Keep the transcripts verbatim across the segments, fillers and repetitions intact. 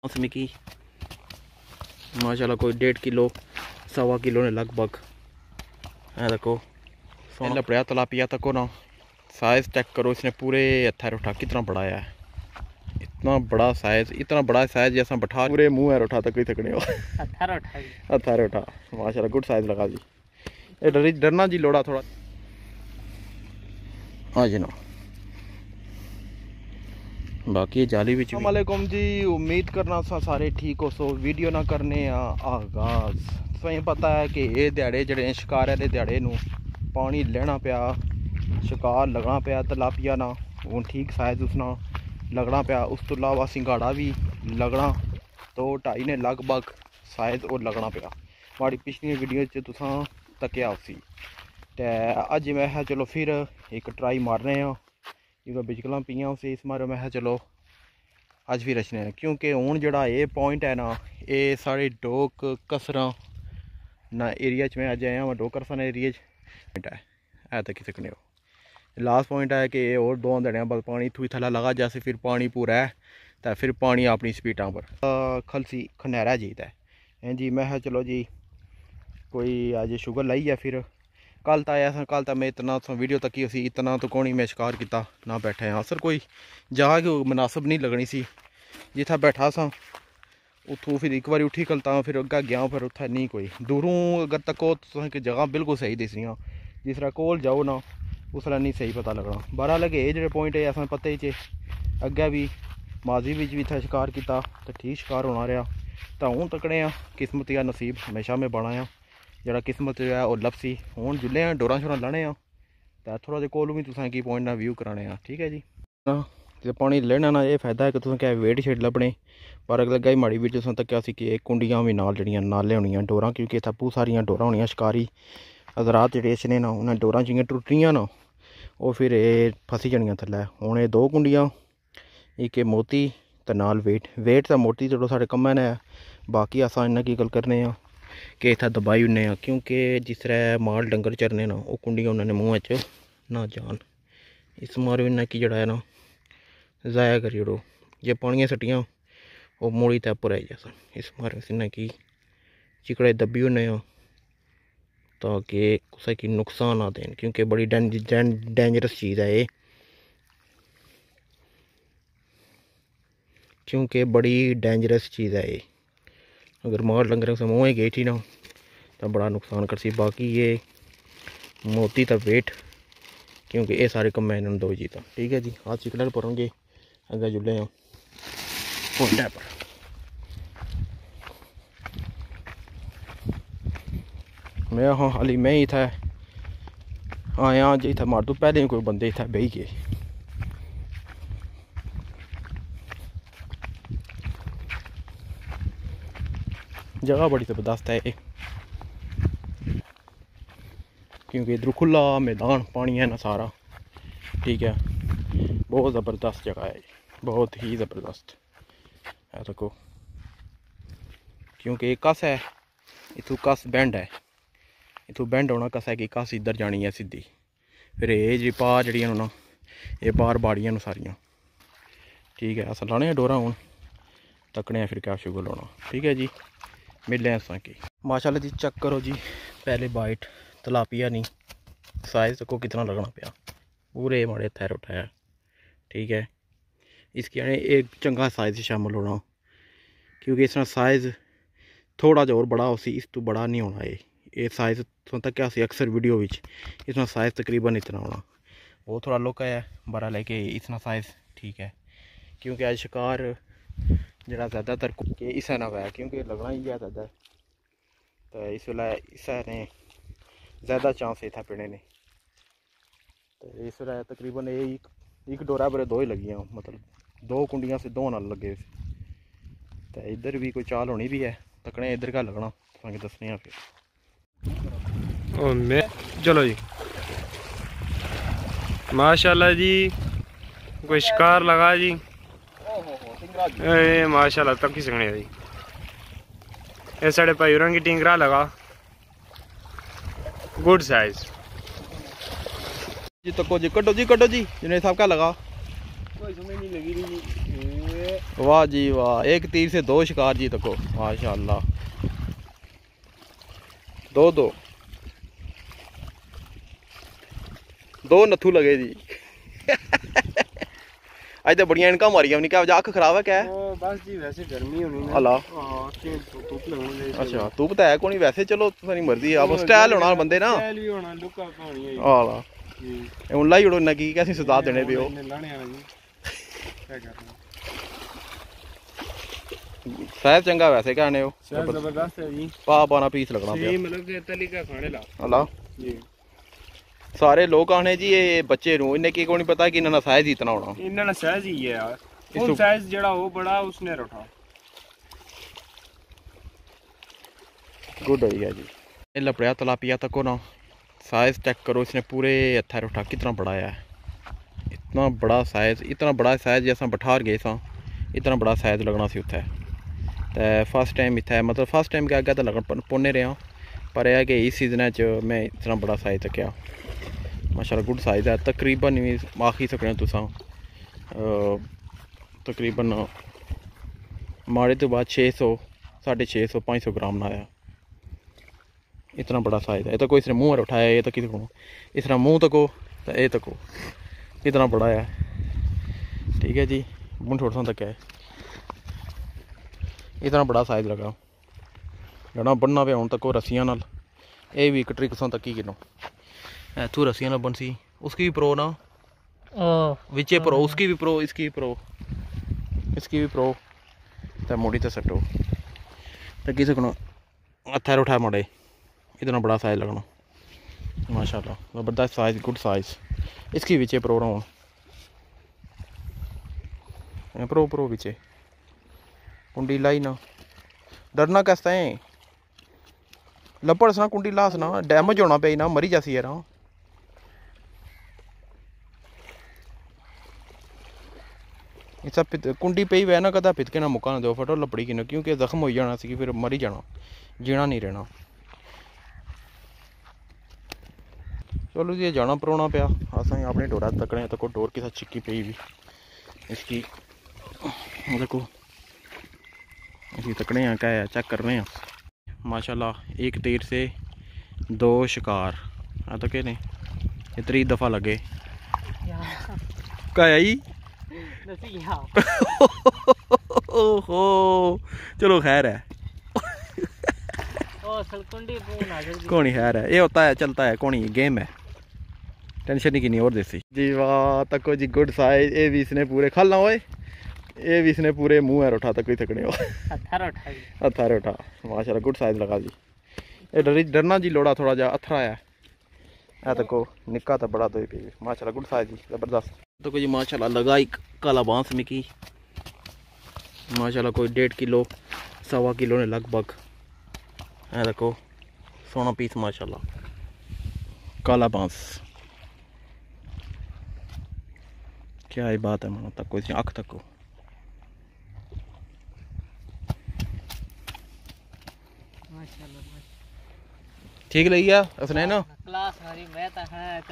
मौसमी की माशाल्लाह कोई डेढ़ किलो सवा किलो ने लगभग है। देखो लपड़िया तलापिया तक हो ना, साइज़ चेक करो, इसने पूरे हथेर उठा कितना बड़ा है, इतना बड़ा साइज़, इतना बड़ा साइज़ जैसा बैठा पूरे मुँह है उठा तक ही थकने हो हथेर उठा माशाल्लाह गुड साइज़ लगा जी। ये डरी डरना जी लोड़ा थोड़ा। हाँ जी ना बाकी जाली भी। अस्सलाम वालेकुम जी, उम्मीद करना सा सारे ठीक हो। सो वीडियो ना करने आगाज तुसें पता है कि ये दिहाड़े जड़े शिकार आह्ले दिहाड़े नूं पानी लेना पिया, शिकार लगना पिया तलापिया ना हूँ ठीक साइज उसना लगना पिया। उस तो अलावा सिंगाड़ा भी लगना दो ढाई ने लगभग साइज और लगना पिया। हमारी पिछली वीडियो च तुसां तक्या उसी ते अज मैं चलो फिर एक ट्राई मारने हैं जो बिजकल पियाँ उसी इस मारे मैं चलो अज भी रचने हैं, क्योंकि हूँ जड़ा ये पॉइंट है ना ये साढ़े डोक कसर ना एरिया च मैं अज आया वहाँ डोक कसर एरिया च है तक सकने हो। लास्ट पॉइंट है कि और दो दिन बाद पानी इतों थला लगा जैसे फिर पानी पूरा है तो फिर पानी अपनी स्पीडा पर खलसी खनैरा जीता है जी। मैं चलो जी कोई अज शुगर लाई है। फिर कल तो आया कल तो मैं इतना तो वीडियो तक ही उसी इतना तो कौन ही मैं शिकार किया ना बैठे हाँ सर कोई जगह मुनासिब नहीं लगनी सी जिथे बैठा सा उतों फिर एक बार उठी कलता फिर अगर गया फिर उत्थे नहीं कोई दूरों अगर तको तो जगह बिल्कुल सही दिसनी जिस तरह कोल जाओ ना उस तरह नहीं सही पता लगना। बारह लगे ये जो पॉइंट है अस पते च अगे भी माजी भी इतना शिकार किया तो ठीक शिकार होना रहा तो हूँ तकने किस्मत या नसीब हमेशा में बना आ जरा किस्मत जो है वह लपसी हूँ जुले डोरा शोरा लाने तो थोड़ा जो कोलू भी तुसें की पॉइंट ना व्यू कराने ठीक है जी। जो पानी लेना ना ये फायदा है कि तुसें क्या वेट शेट लभने पर अगर लग्गा माड़ी वीडियो तुसें तक्या सी कि कुंडियां भी नाल जड़ियां नाले होनियां डोरां, क्योंकि इत्थै बहुत सारियां डोरां होनियां शिकारी हजरात जेह्ड़े इसने ना उन्हें डोरां जियां टुट्टियां ना वो फिर ये फसी जानियां थल्लै। हुण एह् दो कुंडियां एक मोती ते नाल वेट वेट ते मोती चलो साढ़े कम्मै ने बाकी अस इन्ना की गल करने आं कि इत्थै दबाई ओड़ने आं, क्योंकि जिस तरह माल डंगर चरने ना वो कुंडियां उन्होंने मुँह च ना जान इस मारो इन्ना की जड़ा है ना ज़ाया करी ओड़ो जे पानियां सट्टियां वो मूड़ी ते उप्पर आई जासन इस मारे इन्ना की चिकड़े दब्बी ओड़ने आं ताकि कुसै की नुकसान ना देन, क्योंकि बड़ी डेंजरस चीज़ है ये, क्योंकि बड़ी डेंजरस चीज़ है ये अगर माल डंगर से मुँह गई थी ना तो बड़ा नुकसान कर सी। बाकी ये मोती तो वेट क्योंकि ये सारे कम इन्होंने दो जीता ठीक है जी। हाथ चिकलर पर होंगे अगर जुले पॉइंट पर मैं हाँ हाली मैं ही था आया जी इतना मार दो पहले कोई बंदे इतना बही गए। जगह बड़ी ज़बरदस्त है ये क्योंकि इधर खुला मैदान पानी है ना सारा ठीक है, बहुत ज़बरदस्त जगह है बहुत ही ज़बरदस्त है। देखो क्योंकि कस है इतों कस बैंड है इतों बैंड होना कस है कि कस इधर जानी है सीधी फिर ये जी पार जड़ियां ना ये पार बाड़ियां सारियां ठीक है। अस लाने डोरा हूँ तकने फिर क्या शुगर लाना ठीक है जी। मिले असा की माशाल्लाह जी चेक करो जी पहले बाइट तलापिया नहीं साइज़ देखो कितना लगना पाया पूरे माड़े थैर उठाया ठीक है। इसकी यानी एक चंगा साइज़ शामिल होना क्योंकि इसका साइज़ थोड़ा जो और बड़ा उसी इस तो बड़ा नहीं होना ये ये साइज़ तक क्या अक्सर वीडियो विच इसका साइज़ तकरीबन इतना होना वो थोड़ा लुक है बड़ा लेके इतना साइज़ ठीक है। क्योंकि आज शिकार जरा ज़्यादातर कि इसा ना हुआ क्योंकि लगना ही है ज़्यादा तो इस वेला इस ने ज़्यादा चांस इतना पीने ने तो इस वेला तकरीबन एक एक डोरा पर दो ही लगियां मतलब दो कुंडियां से दो नाल लगे तो इधर भी कोई चाल होनी भी है तकने इधर का लगना तुसें दसने फिर मैं चलो जी माशाल्लाह जी कोई शिकार लगा जी ए माशाल्लाह तक ही सकने जी ये साढ़े भाई की टिंगरा लगा गुड साइज जी तको जी कटो जी कटो जी जिन्हें साहब का लगा कोई समझ नहीं लगी रही जी वाह जी वाह, एक तीर से दो शिकार जी तको माशाल्लाह। दो दो दो नथू लगे जी। आज तो बड़िया इनका मारिया नहीं, क्या अख खराब है क्या है? बस जी वैसे गर्मी होनी ना। अला धूप लगनी। अच्छा धूप तो है कोनी वैसे, चलो तुम्हारी मर्जी है, स्टाइल होना बंदे ना। स्टाइल भी होना, लुक अप होनी है। आला हुन लाई उड़ो ना की कैसी सजा देने पे हो। लाने वाला जी क्या करना। साहब चंगा वैसे कहने हो, जबरदस्त है जी। पा पाना पीस लगना जी मतलब कि तली का खाने ला। अला जी सारे लोग आने जी ये बच्चे नू इन्हें की को नहीं पता कि इन्होंने साइज इतना होना। इन्होंने साइज ही है यार, उन साइज जड़ा वो बड़ा उसने उठा। गुड हो गया जी। ये लपड़िया तलापिया तक हो ना, साइज चेक करो, इसने पूरे हथा उठा कितना बड़ा है। इतना बड़ा साइज, इतना बड़ा साइज जैसा बठार गए सा इतना बड़ा साइज लगना सी उत्थे। तो फर्स्ट टाइम इतना मतलब फर्स्ट टाइम के अगर तो लगन पौने रहा, पर यह कि इस सीजन च मैं इतना बड़ा साइज तकिया माशाल्लाह। गुड साइज है, तकरीबन भी आखी सकने तुसा तकरीबन माड़े तो बाद छे सौ साढ़े छे सौ पाँच सौ ग्राम ना आया। इतना बड़ा साइज है। ये तो कोई इसने मुँह उठाया, ये तो किसी को इस तरह मुँह तको तो ये तको इतना बड़ा है। ठीक है जी, मुँह थोड़ा सा तक है, इतना बड़ा साइज लगा जड़ा बनना पे हूँ तक रस्सियां नाल। ये भी एक ट्रिक सौ तक ही किलो इतों रस्सियां नाल बन सी। उसकी भी प्रो ना विचे प्रो, उसकी भी प्रो, इसकी भी प्रो, इसकी भी प्रो। तो मोड़ी तो सटो तो किसी को हथा उठा मड़े, इतना बड़ा साइज लगना माशाल्लाह। ज़बरदस्त साइज, गुड साइज। इसकी विचे प्रो रहा प्रो प्रो विचे कुंडी लाई ना, डरना कैसा है लपड़ ना कुंडी लास ना, डैमेज होना पे ना, मरी जासी यार। इसा कुंडी पई वै ना कदा पितके ना मुक्का ना दो फटो लपड़ी की ना, क्योंकि जख्म हो जाना सी, फिर मरी जाना, जीना नहीं रहना। चलो जी जाना परोना पाया असें अपने डोरा तकने तको डोर के साथ चिक्की पई भी इसकी देखो इसी तकने हैं, क्या है चेक कर रहे हैं माशाल्लाह। एक तीर से दो शिकार आ तो कहने ये त्री दफ़ा लगे क्या आई। ओहो चलो खैर है कौनी खैर है, ये होता है चलता है, कौनी गेम है, टेंशन नहीं की और देसी जी। वाह तको जी गुड साइज। ये भी इसने पूरे खाला होए, ये भी इसने पूरे मुँह है उठा तक ही थकने हो अथारे उठा माशाल्लाह। गुड साइज लगा जी। ये डरी डरना जी लोड़ा थोड़ा जा अथरा है ऐ तको निक्का तो बड़ा तो पी माशाल्लाह। गुड साइज जी ज़बरदस्त। तो जी माशाल्लाह लगाई काला बांस मिकी माशाल्लाह, कोई डेढ़ किलो सवा किलो ने लगभग। है देखो सोना पीस माशाल्लाह काला बांस, क्या ही बात है मानो तक इसी अख तक ठीक लगी है उसने ना क्लास मारी। मैं तो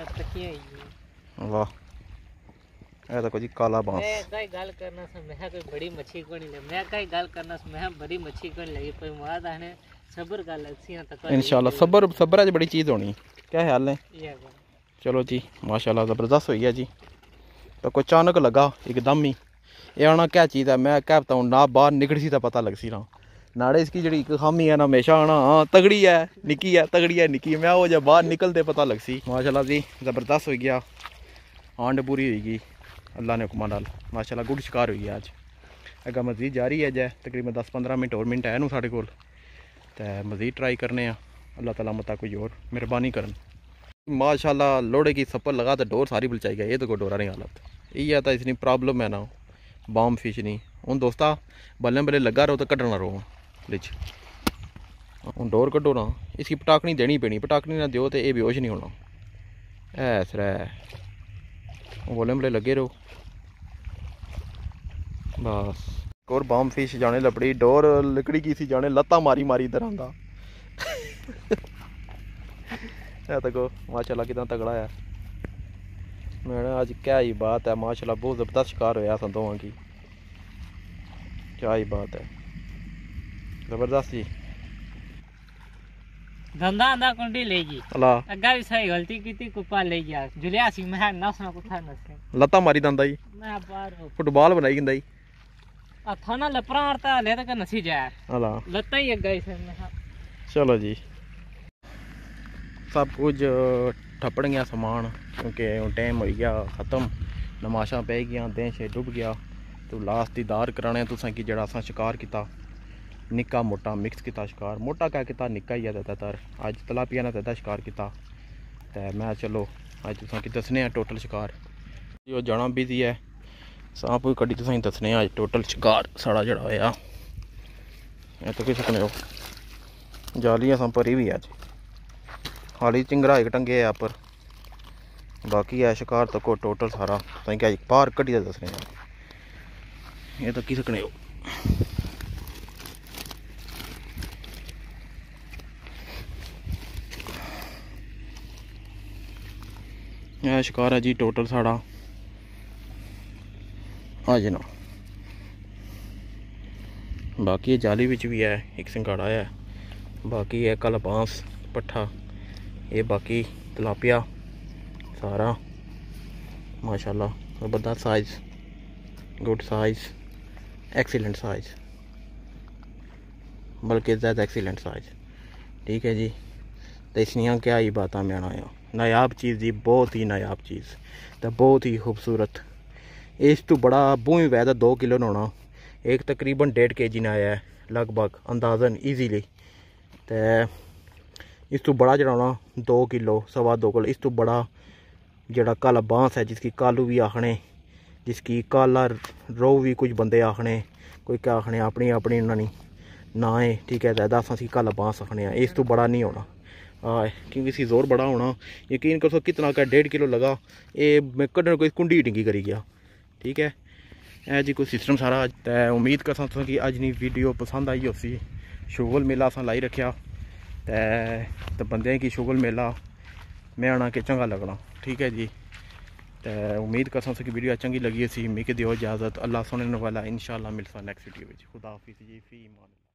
वाह ये देखो जी काला बांस। मैं कई गल करना से मैं कोई बड़ी मच्छी को नहीं लगी, मैं कई गल करना से मैं बड़ी मच्छी को नहीं लगी, पर मां दाने सब्र कर लसियां तक इंशाल्लाह। सब्र सब्र आज बड़ी चीज़ होनी। क्या ख्याल है? चलो जी माशाल्लाह ज़बरदस्त हुई है जी। तो कोई अचानक लगा एकदम ही ये आना क्या चीज़ है, मैं क्या बताऊँ ना, बाहर निकल सी तो पता लग सी ना। नाड़े इसकी जी खामी है ना हमेशा आना हाँ तगड़ी है निकी है, तगड़ी है निकी है, मैं वो जब बाहर निकलते पता लग सी माशाल्लाह जी। ज़बरदस्त हो गया, आंड पूरी हुई अल्लाह ने हुक्म नाल माशाल्लाह। गुड शिकार हुई है आज। अगर मजीद जारी है जै तकरीबन दस पंद्रह मिनट और मिनट है नू साढ़े कोल, तो मजीद ट्राई करने अल्लाह ताला मता कोई और मेहरबानी करन माशाल्लाह। लोड़े की सप्पर लगा तो डोर सारी बुलचाई गया, ये तो कोई डोरा नहीं हालत ये तो इसनी प्रॉब्लम है ना बॉम फिश नहीं। हूँ दोस्ता बल्ले बल्ले लगा रहो तो कड्ढना रहो लिच हूँ डोर कड्ढो ना, इसकी पटाखनी देनी पैनी, पटाखनी ना दो तो ये बेहोश नहीं होना। ऐस रै बोले बल्ले लगे रहो बस। और बॉम फिश जाने लपड़ी डोर लकड़ी की सी जाने लत्ता मारी मारी इधर आंदा तको माशाल्लाह कितना तगड़ा है। मैंने आज क्या ही बात है माशाल्लाह, बहुत ज़बरदस्त शिकार होया सन दोवां की। क्या ही बात है, जबरदस्त जी। धंधा आंदा कुंडी ले गई अल्लाह अग्गा भी सही गलती की कुपा ले गया जुलिया सी मैं नस ना कुथा नस लत्ता मारी दंदा जी, मैं बाहर फुटबॉल बनाई गंदा जी। आ थाना लपरा आरता ले तक नसी जाए अल्लाह लत्ता ही अग्गा ही से मैं चलो जी, सब कुछ ठप्पड़ गया समान क्योंकि टाइम हो गया ख़त्म, नमाशा पै गया, दिन शे डुब गया। तो लास्ट दीदार कराने तुसें कि जेह्ड़ा असां शिकार कीता निक्का मोटा मिक्स किया शिकार, मोटा क्या किया निक्का ही है ज़्यादातर। अज तलापिया ने ज़्यादा शिकार किया तो मैं चलो अज तुसें कि दसने टोटल शिकार जो जाना बिजी है सांप कोई कड्डी तुसें दसने अज टोटल शिकार साढ़ा जड़ा होया। ये तो किस सकने हो जाली असां भरी भी अज हाली चिंगरा एक टंगे है पर बाकी है शिकार तक टोटल सारा तुसें कि अज बाहर कड्डी दसने। ये तो की सकने हो यह शिकार है जी टोटल साड़ा आज ना, बाकी जाली विच भी है एक सिंगाड़ा है, बाकी है कल बांस पट्ठा, ये बाकी तलापिया सारा माशाल्लाह ज़बरदस्त size, good size, excellent size, बल्कि ज़्यादा एक्सीलेंट साइज। ठीक है जी, तो इसलिए क्या ही बात मैं आया नायाब चीज़ जी, बहुत ही नायाब चीज़ तो बहुत ही खूबसूरत। इस तो बड़ा बूही वैदा दो किलो न होना, एक तकरीबन डेढ़ के जी ने आया है लगभग अंदाजन ईजीली। तो इस तो बड़ा जड़ा होना दो किलो सवा दो किलो। इस तो बड़ा जड़ा काला बांस है जिसकी कालू भी आखने, जिसकी काला रो भी कुछ बंदे आखने, कोई क्या आखने अपनी अपनी उन्होंने ना है। ठीक है, ज़्यादा असी काला बांस आखने, इस तो बड़ा नहीं होना हाँ, क्योंकि इसी जोर बड़ा होना। यकीन करो कितना का डेढ़ किलो लगा, ये मैं कड्ढन कोई कुंडी टिंगी करी गया। ठीक है, ए जी कोई सिस्टम सारा। तो उम्मीद कर सकता कि अज नी वीडियो पसंद आई उसी शुगल मेला असा लाई रखा तो बंदे की शुगल मेला मैं आना के चंगा लगना। ठीक है जी, तो उम्मीद कर सकता कि वीडियो चंगी लगी सी। मिगी दियो इजाज़त, अल्लाह सुनने वाला इंशाल्लाह मिलसा नेक्स्ट वीडियो में। खुदा हाफिज़ जी, फी ईमान।